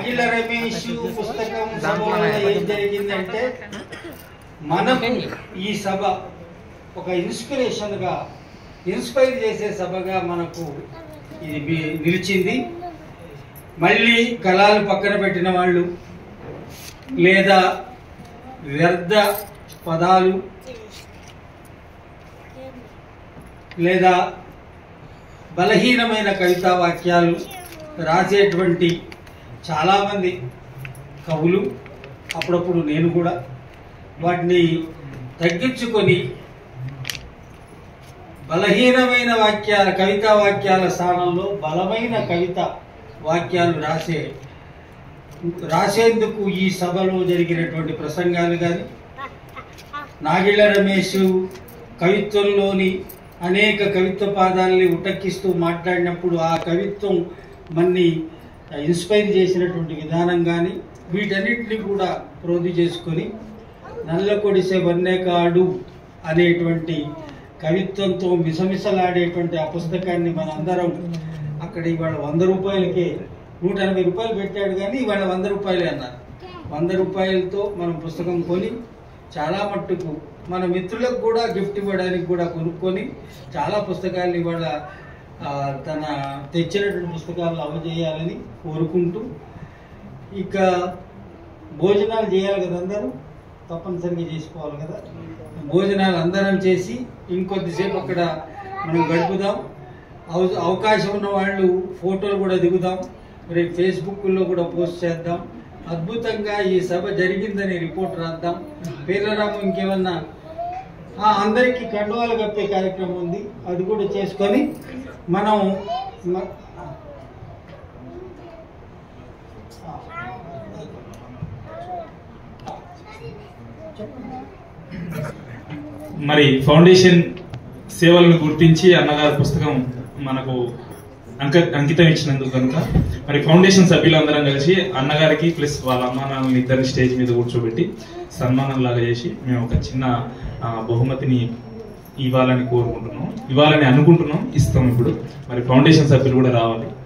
నాగిళ్ల రమేష్ పుస్తకం సభలో ఏం జరిగిందంటే మనకు ఈ సభ ఒక ఇన్స్పైర్ చేసే సభగా మనకు ఇది నిలిచింది. మళ్ళీ కళలు పక్కన పెట్టిన వాళ్ళు లేదా వ్యర్థ పదాలు లేదా బలహీనమైన కవితా వాక్యాలు రాసేటువంటి చాలామంది కవులు, అప్పుడప్పుడు నేను కూడా వాటిని తగ్గించుకొని బలహీనమైన కవితా వాక్యాల స్థానంలో బలమైన కవితా వాక్యాలు రాసేందుకు ఈ సభలో జరిగినటువంటి ప్రసంగాలు కానీ, నాగిళ్ల రమేష్ కవిత్వంలోని అనేక కవిత్వ పాదాలని ఉటక్కిస్తూ మాట్లాడినప్పుడు ఆ కవిత్వం మన్ని ఇన్స్పైర్ చేసినటువంటి విధానం కానీ, వీటన్నిటిని కూడా ప్రోధి చేసుకొని నల్ల కొడిసే వన్నేకాడు అనేటువంటి కవిత్వంతో మిసమిసలాడేటువంటి ఆ పుస్తకాన్ని మనందరం అక్కడ ఇవాళ 100 రూపాయలకే 180 రూపాయలు పెట్టాడు కానీ ఇవాళ 100 రూపాయలే అన్నారు. 100 రూపాయలతో మనం పుస్తకం కొని చాలా మట్టుకు మన మిత్రులకు కూడా గిఫ్ట్ ఇవ్వడానికి కూడా కొనుక్కొని చాలా పుస్తకాలు ఇవాళ తన తెచ్చినటువంటి పుస్తకాలను అందజేయాలని కోరుకుంటూ, ఇక భోజనాలు చేయాలి కదా, అందరూ తప్పనిసరిగా చేసుకోవాలి కదా. భోజనాలు అందరం చేసి ఇంకొద్దిసేపు అక్కడ మనం గడుపుదాం. అవకాశం ఉన్న వాళ్ళు ఫోటోలు కూడా దిగుదాం, రేపు ఫేస్బుక్లో కూడా పోస్ట్ చేద్దాం. అద్భుతంగా ఈ సభ జరిగిందని రిపోర్ట్ రాద్దాం. పేర్లరాము ఇంకేమన్నా అందరికీ కండువాలు కప్పే కార్యక్రమం ఉంది, అది కూడా చేసుకొని మనం మరి ఫౌండేషన్ సేవలను గుర్తించి అన్నగారి పుస్తకం మనకు అంకితం ఇచ్చినందుకు కనుక మరి ఫౌండేషన్ సభ్యులందరం కలిసి అన్నగారికి ప్లస్ వాళ్ళ అమ్మా నాన్నని ఇద్దరిని స్టేజ్ మీద కూర్చోబెట్టి సన్మానం లాగా చేసి మేము ఒక చిన్న బహుమతిని ఇవ్వాలని అనుకుంటున్నాం. ఇస్తాం. ఇప్పుడు మరి ఫౌండేషన్ సభ్యులు కూడా రావాలి.